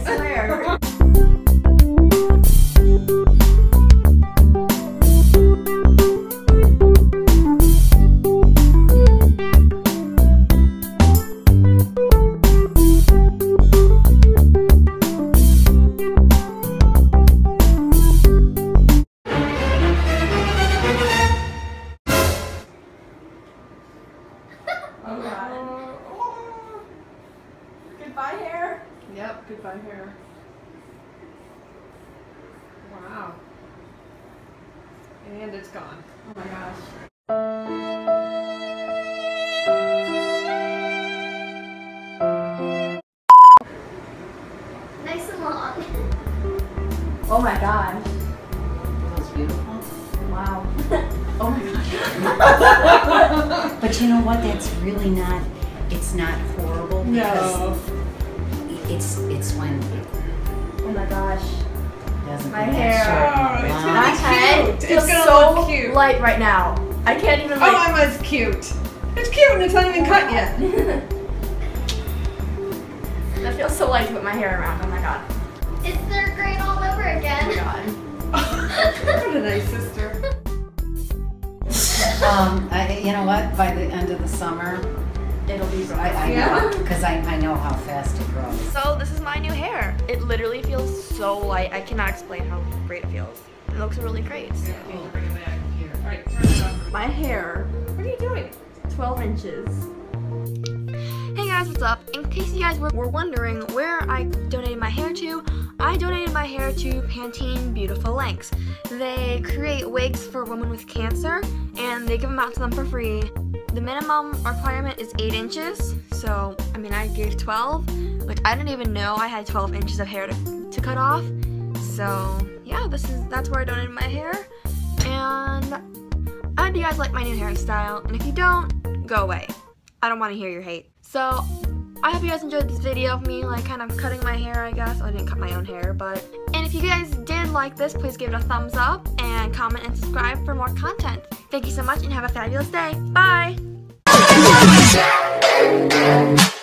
swear. Oh god. Oh. Goodbye hair. Yep, goodbye hair. Wow. And it's gone. Oh my gosh. Nice and long. Oh my gosh. That's beautiful. Wow. Oh my gosh. But you know what? That's really not. It's not horrible because it's when Oh my gosh. it doesn't My get hair. that short. Oh, it's Wow. gonna My be head cute. feels It's gonna so look cute. light right now. I can't even Oh, like. Emma's cute. It's cute and it's not even cut yet. That feels so light to put my hair around. Oh my god. It's third grade all over Oh my again. god. What a nice sister. You know what? By the end of the summer, It'll be so. I Yeah. know because I know how fast it grows. So this is my new hair. It literally feels so light. I cannot explain how great it feels. It looks really great. So. Bring it back here. All right, turn it on. My hair, What are you doing? 12 inches. Hey guys, what's up? In case you guys were wondering where I donated my hair to, I donated my hair to Pantene Beautiful Lengths. They create wigs for women with cancer and they give them out to them for free. The minimum requirement is 8 inches, so I mean I gave 12. Like I didn't even know I had 12 inches of hair to cut off. So yeah, that's where I donated my hair. And I hope you guys like my new hairstyle, and if you don't, go away. I don't want to hear your hate. So I hope you guys enjoyed this video of me like kind of cutting my hair, I guess. I didn't cut my own hair, but. And if you guys did like this, please give it a thumbs up and comment and subscribe for more content. Thank you so much and have a fabulous day. Bye!